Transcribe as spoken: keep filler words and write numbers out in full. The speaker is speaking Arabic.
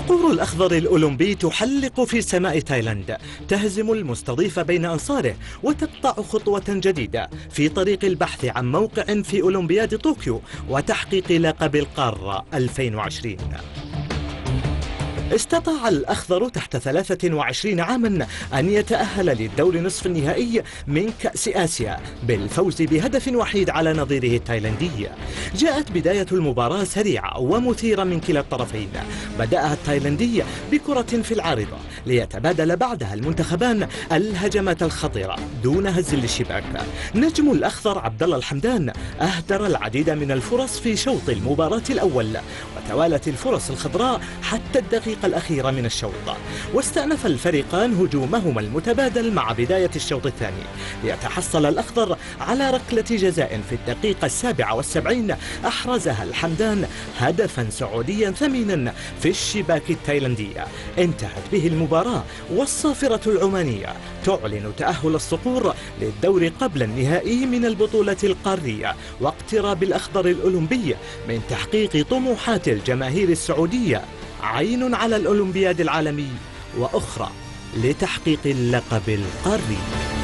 الصقور الأخضر الأولمبي تحلق في سماء تايلاند، تهزم المستضيف بين أنصاره وتقطع خطوة جديدة في طريق البحث عن موقع في أولمبياد طوكيو وتحقيق لقب القارة ألفين وعشرين. استطاع الأخضر تحت ثلاثة وعشرين عاما أن يتأهل للدور نصف النهائي من كأس آسيا بالفوز بهدف وحيد على نظيره التايلاندي. جاءت بداية المباراة سريعة ومثيرة من كلا الطرفين. بدأها التايلاندي بكرة في العارضة ليتبادل بعدها المنتخبان الهجمات الخطيرة دون هز للشباك. نجم الأخضر عبد الله الحمدان أهدر العديد من الفرص في شوط المباراة الأول، وتوالت الفرص الخضراء حتى الدقيقة الأخيرة من الشوط، واستأنف الفريقان هجومهما المتبادل مع بداية الشوط الثاني ليتحصل الأخضر على ركلة جزاء في الدقيقة السابعة والسبعين أحرزها الحمدان هدفا سعوديا ثمينا في الشباك التايلاندية. انتهت به المباراة والصافرة العمانية تعلن تأهل الصقور للدور قبل النهائي من البطولة القارية، واقتراب الأخضر الأولمبي من تحقيق طموحات الجماهير السعودية، عين على الأولمبياد العالمي وأخرى لتحقيق اللقب القاري.